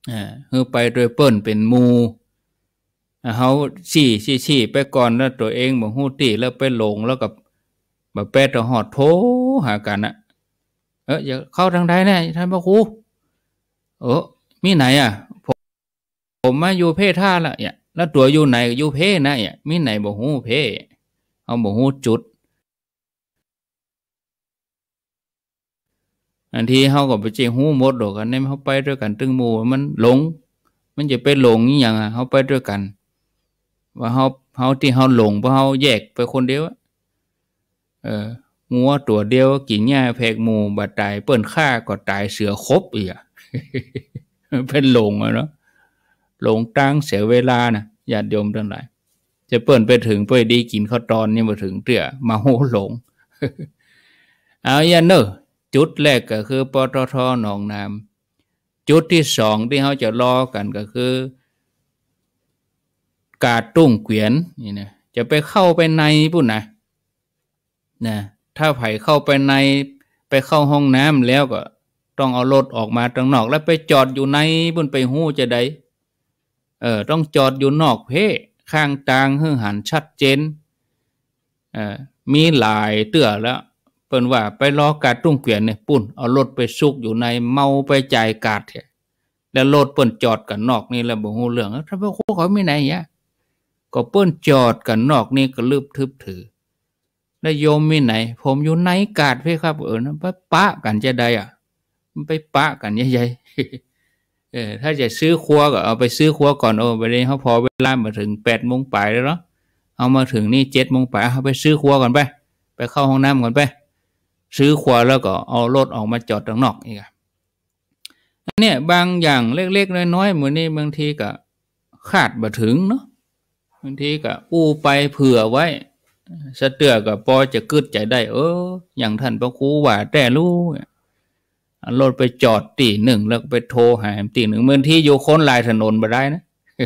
คือไปโดยเปิ้นเป็นมูเขาชี้ไปก่อนแล้วตัวเองบ่ฮู้ติแล้วไปหลงแล้วกับบ่แปดหอดโทหากันนะอย่าเข้าทางใดแน่ท่านพระครูมีไหนผมมาอยู่เพท่าละเนี่ยแล้วตัวอยู่ไหนอยู่เพนะเนี่ยมีไหนบ่ฮู้เพเอาบ่ฮู้จุดอันที่เฮาก็ไปเจ้ฮู้หมดดอกกันเนี่ยเฮาไปด้วยกันตึงหมู่มันหลงมันจะไปหลงอีหยังเฮาไปด้วยกันว่าเฮาที่เฮาหลงเพราะเฮาแยกไปคนเดียวงัวตัวเดียวกินหญ้าแพกหมู่บ่ตายเปิ้นฆ่าก็ตายเสือครบอีกเป็นหลงเนาะหลงตั้งเสียเวลานะญาติโยมทั้งหลายจะเปิ้นไปถึงไปดีกินข้าวตอนนี่มาถึงเตื้อมาโหหลงเอาอย่าเนอะจุดแรกก็คือปตท.หนองน้ำจุดที่สองที่เขาจะรอกันก็คือกาดตุ้งเกวียนนี่นะจะไปเข้าไปในปุ่นนะถ้าไผเข้าไปในไปเข้าห้องน้ำแล้วก็ต้องเอารถออกมาตรงนอกแล้วไปจอดอยู่ในปุ่นไปหู้จะได้ต้องจอดอยู่นอกเพข้างตางหื้อหันชัดเจนมีหลายเตื้อแล้วเปิ้นว่าไปรอกาดตุ้งเกวียนเนี่ยปุ่นเอารถไปซุกอยู่ในเมาไปจ่ายกาดเถอะแล้วรถเปิ้นจอดกันนอกนี่แล้วบ่ฮู้เรื่องถ้าพระครูเขาไม่ไหนเนี่ยก็เปิ้นจอดกันนอกนี่ก็ลืบทึบถือแล้วโยมมีไหนผมอยู่ในกาดเพ่ครับไปปะกันจะได้มันไปปะกันใหญ่ๆถ้าจะซื้อครัวก็เอาไปซื้อครัวก่อนไปเลยเขาพอเวลามาถึง8 โมงปลายแล้วเนาะเอามาถึงนี่7 โมงปลายเอาไปซื้อครัวก่อนไปเข้าห้องน้ำก่อนไปซื้อครัวแล้วก็เอารถออกมาจอดตรงนอกอีกเนี่ยบางอย่างเล็กๆน้อยๆเหมือนนี่บางทีก็คาดบ่ถึงเนาะบางทีก็อู้ไปเผื่อไว้สะเตือก็พอจะกึดใจได้อย่างท่านพระครูว่าแต่รู้รถไปจอดตีหนึ่งแล้วไปโทรหาตีหนึ่งเมื่อที่อยู่คนลายถนนมาได้นะ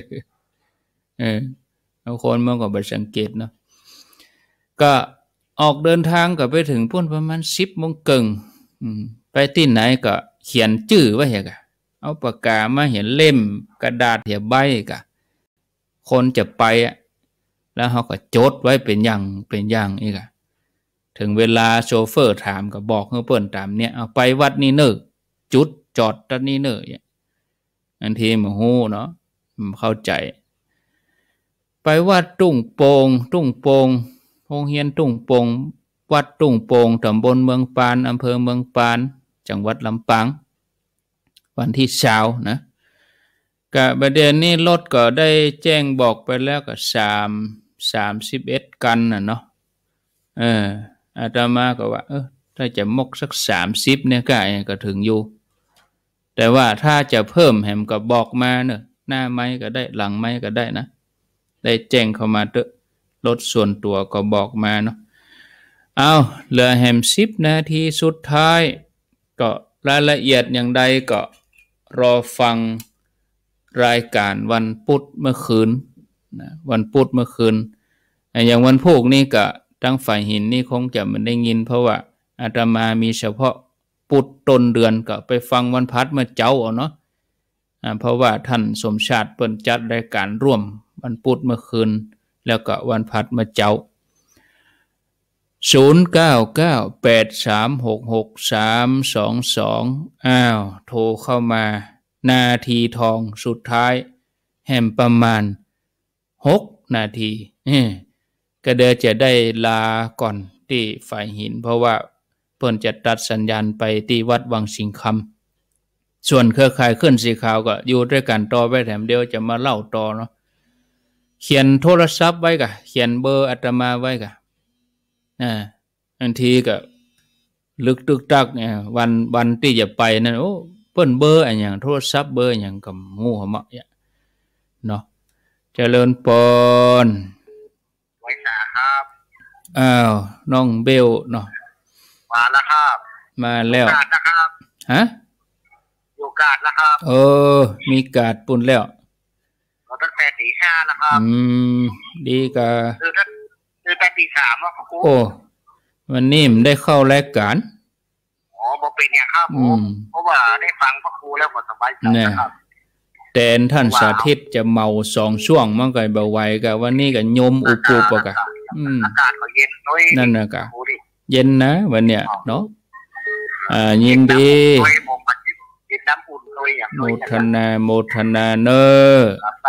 บางคนมันก็ไปสังเกตเนาะก็ออกเดินทางก็ไปถึงพุ่นประมาณ10 โมงครึ่งไปที่ไหนก็เขียนชื่อไว้เหรอเอาปากกามาเห็นเล่มกระดาษเหี่ยใบกะคนจะไปแล้วเขาก็จดไว้เป็นอย่างอีกถึงเวลาโชเฟอร์ถามก็บอกให้เปิ้นตามเนี่ยเอาไปวัดนี่เนอะจุดจอดตรงนี้เนอะอันทีมาฮู้เนาะเข้าใจไปวัดตุ้งโป่งโรงเรียนตุ้งโป่งวัดตุ้งโป่งตำบลเมืองปานอำเภอเมืองปานจังหวัดลำปางวันที่20นะกะประเด็นนี้รถก็ได้แจ้งบอกไปแล้วก็31 กันน่ะเนาะอาตมาก็ว่าถ้าจะมกสัก30เนี่ยก็ถึงอยู่แต่ว่าถ้าจะเพิ่มแหมก็บอกมาเนอะหน้าไม้ก็ได้หลังไม้ก็ได้นะได้แจ้งเข้ามาเถอะรถส่วนตัวก็บอกมาเนาะเอาเหลือแหม10 นาทีสุดท้ายก็รายละเอียดอย่างใดก็รอฟังรายการวันพุธเมื่อคืนนะวันพุธเมื่อคืนอย่างวันพุธนี่ก็ทั้งฝ่ายหินนี่คงจะไม่ได้ยินเพราะว่าอาตมามีเฉพาะพุธต้นเดือนก็ไปฟังวันพัดเมื่อเจ้าเนาะเพราะว่าท่านสมชาติเปิ่นจัดรายการร่วมวันพุธเมื่อคืนแล้วก็วันพัดเมื่อเจ้า0998366322โทรเข้ามานาทีทองสุดท้ายแห่มประมาณ6 นาทีก็เดี๋ยวจะได้ลาก่อนที่ฝ่ายหินเพราะว่าเพิ่นจะตัดสัญญาณไปที่วัดวังสิงคำส่วนเครือข่ายขึ้นสีขาวก็อยู่ด้วยกันต่อไปแถมเดียวจะมาเล่าต่อเนาะเขียนโทรศัพท์ไว้กะเขียนเบอร์อาตมาไว้กะอันทีก็ลึกตึกตักเนี่ยวันที่จะไปนั่นเปิ้นเบอร์อย่างโทรศัพท์เบอร์อย่างกับงูเหมาะเนาะเจริญปนไว้สาครับน้องเบลเนาะมาแล้วครับมาแล้วนะครับฮะอยู่กาดแล้วครับมีกาดปุ่นแล้วตั้งแต่ตี 5แล้วครับดีกะคือแต่ตี 3ว่าครูวันนี้มันได้เข้ารายการบ่เป็นอย่างครับผมเพราะว่าได้ฟังพระครูแล้วก็สบายใจครับแต่ท่านสาธิตจะเมา2ช่วงมันก็บ่ไหวก็วันนี้ก็โยมอุปุปกะอากาศก็เย็นด้วยนั่นน่ะกะเย็นนะวันเนี้ยเนาะยินดีโมทนาโมทนาเนอ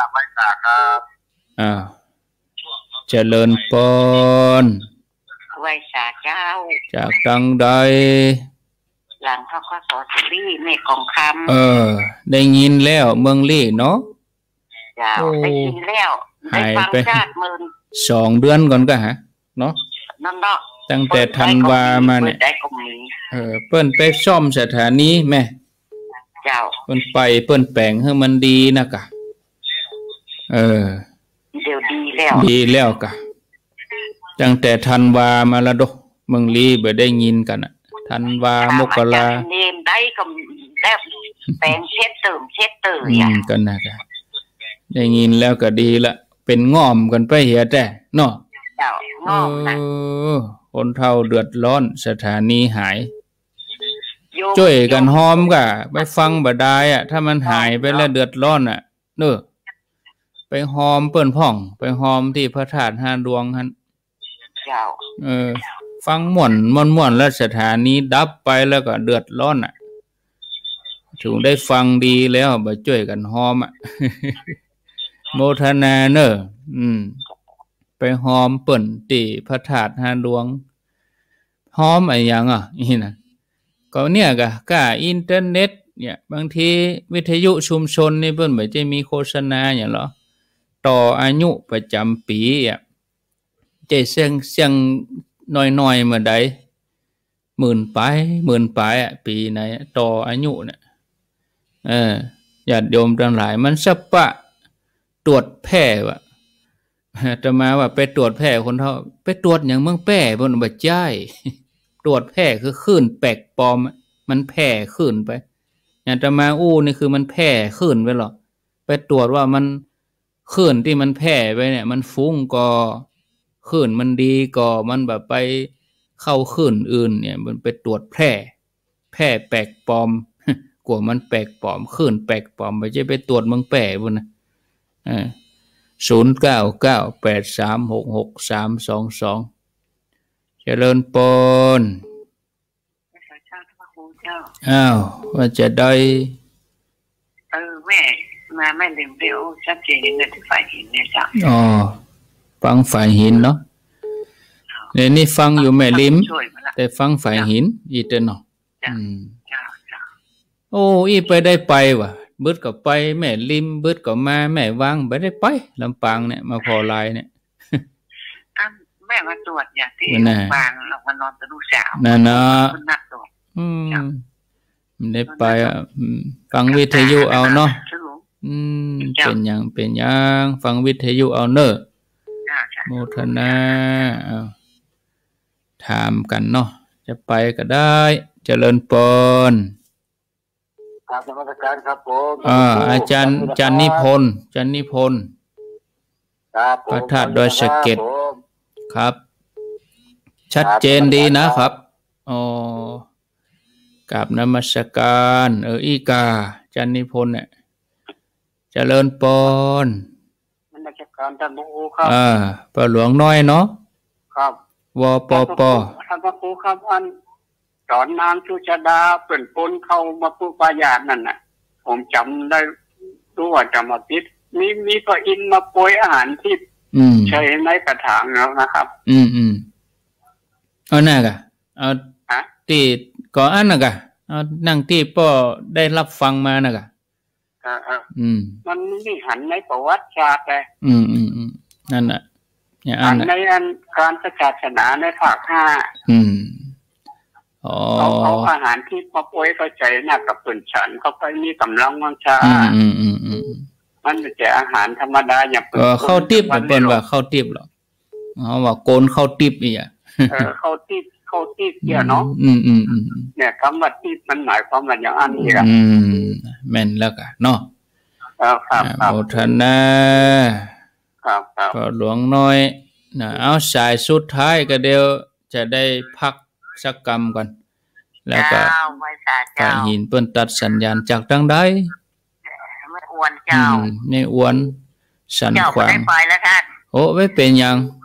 เจริญปนไว้สาเจ้าจากตังใดหลังเขาก็สอสุรีแม่กองคำได้ยินแล้วเมืองลี่เนาะเจ้าได้ยินแล้วได้ฟังชาติ2 เดือนก่อนก็ฮะเนาะนั่นเนาะตั้งแต่ธันวามาเนี่ยเปิ้นไปซ่อมสถานีแม่เจ้าเปิ้นไปเปิ้นแปลงให้มันดีนะกะเดี๋ยวดีแล้วกะตั้งแต่ธันวามาแล้วดอกเมืองลีบ่ได้ยินกันน่ะธันวามกราเนมได้ก็แบบแปลงเช็ดเติมอย่างกันนะกะได้ยินแล้วก็ดีละเป็นง่อมกันไปเหียแต่เนาะเจ้าง่อมนะคนเฒ่าเดือดร้อนสถานีหายช่วยกันหอมกะไปฟังบ่ได้อ่ะถ้ามันหายไปแล้วเดือดร้อนอ่ะเด้อไปหอมเปิ้นพ่องไปหอมที่พระธาตุ5ดวงหั่นเจ้าฟังม่วนแล้วสถานีดับไปแล้วก็เดือดร้อนอ่ะถึงได้ฟังดีแล้วบ่ช่วยกันหอมอ่ะโมทนาเนอไปหอมเปิ้นที่พระธาตุ5ดวงหอมไอ้หยังอ่ะนี่น่ะก็เนี่ยก็อินเทอร์เน็ตเนี่ยบางทีวิทยุชุมชนนี่เพิ่นบ่จะมีโฆษณาหยังหรอต่ออายุประจำปีอ่ะจะเสียงน้อยๆเมื่อใด10,000 ปลายอ่ะปีไหนต่ออายุเนี่ยญาติโยมทั้งหลายมันสัปะตรวจแพร่ว่ะจะมาว่าไปตรวจแพร่คนเฒ่าไปตรวจหยังเมืองแพร่เพิ่นบ่จ่ายตรวจแพร่คือคลื่นแปลกปลอมมันแพร่คลื่นไปอย่างจะมานี่คือมันแพร่คลื่นไปหรอไปตรวจว่ามันคลื่นที่มันแพร่ไปเนี่ยมันฟุ้งก็คลื่นมันดีก็มันแบบไปเข้าคลื่นอื่นเนี่ยมันไปตรวจแพร่แปลกปลอมกลัวมันแปลกปลอมคลื่นแปลกปลอมไปจะไปตรวจเมืองแพร่พุ่นนะ0998366322เจริญปนว่าจะได้แม่มาไม่ลืมเดียวชัดเจนในฝ่ายหินเนี่ยจ้ะฟังฝ่ายหินเนาะเนี่ยนี่ฟังอยู่แม่ลิมแต่ฟังฝ่ายหินอีเตนเนาะอีไปได้ไปว่ะบึดก็ไปแม่ลิมบึดก็มาแม่วางไปได้ไปลำปางเนี่ยมาพอลายเนี่ยแม่มาตรวจอย่างที่ลำปางเรามานอนกับลูกสาวนั่นเนาะมันได้ไปฟังวิทยุเอาเนาะเป็นอย่างฟังวิทยุเอาเนอะโมทนาถามกันเนาะจะไปก็ได้เจริญปนครับนมัสการครับผมอาจารย์นิพนธ์พระธาตุดอยสะเก็ดครับชัดเจนดีนะครับกับนมัสการอีกาจันนิพนธ์เนี่ยเจริญปนนมัสการท่านพระครูครับปหลวงน้อยเนาะครับวปปท่านพระครูครับอันสอนนางชุชดาเปิ่นปนเข้ามาผู้ปายาตนั่นน่ะผมจำได้รู้ว่าจำมาปิดมีพระอินทร์มาโปรยอาหารที่ใช้ในกระถางแล้วนะครับเอาหน้ากะเอาที่ก่ออันน่ะกะเอานั่งที่พ่อได้รับฟังมาน่ะกะมันมีหันในประวัติศาสตร์เลยนั่นน่ะหันในการศาสนาในภาค5เอาอาหารที่มาโปรยเข้าใจน่ะกับเปิ่นฉันเขาไปมีกำลังวังชามันไม่ใช่อาหารธรรมดาอย่างข้าวติ๊บเปิ้นว่าข้าวติ๊บหรอกว่าโกนข้าวติ๊บอีอ่ะข้าวติ๊บเนี่ยเนาะเนี่ยคำว่าติ๊บมันหมายความว่าอย่างอันนี้อ่ะแม่นแล้วก็เนาะครับโมทนาก็หลวงน้อยเอาสายสุดท้ายก็เดี๋ยวจะได้พักสักกรรมก่อนแล้วก็ฝ่ายหินเปิ้นตัดสัญญาณจากทางใดอวนเจ้าในอวนสันเจ้าขวาได้งไปแล้วท่านโอ้ไว้เป็นยัง